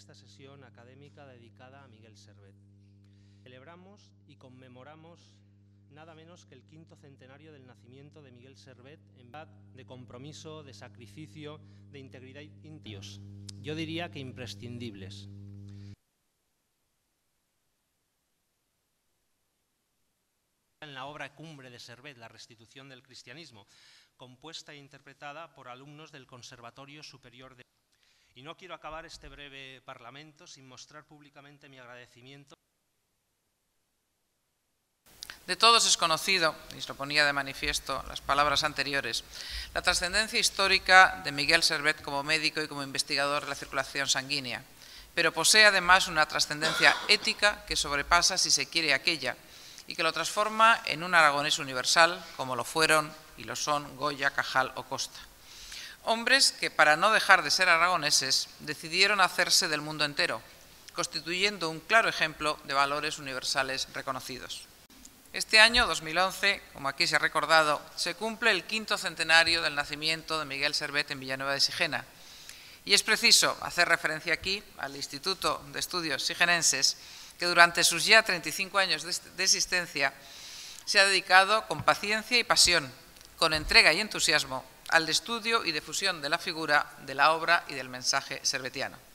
esta sesión académica dedicada a Miguel Servet. Celebramos y conmemoramos nada menos que el 5º centenario del nacimiento de Miguel Servet en paz, de compromiso, de sacrificio, de integridad interios. Yo diría que imprescindibles. En la obra cumbre de Servet, La restitución del cristianismo, compuesta e interpretada por alumnos del Conservatorio Superior de... Y no quiero acabar este breve parlamento sin mostrar públicamente mi agradecimiento. De todos es conocido, y se lo ponía de manifiesto las palabras anteriores, la trascendencia histórica de Miguel Servet como médico y como investigador de la circulación sanguínea, pero posee además una trascendencia ética que sobrepasa, si se quiere, aquella, y que lo transforma en un aragonés universal, como lo fueron y lo son Goya, Cajal o Costa. Hombres que, para no dejar de ser aragoneses, decidieron hacerse del mundo entero, constituyendo un claro ejemplo de valores universales reconocidos. Este año, 2011, como aquí se ha recordado, se cumple el 5º centenario del nacimiento de Miguel Servet en Villanueva de Sigena. Y es preciso hacer referencia aquí al Instituto de Estudios Sigenenses, que durante sus ya 35 años de existencia se ha dedicado con paciencia y pasión, con entrega y entusiasmo, al estudio y difusión de la figura, de la obra y del mensaje servetiano.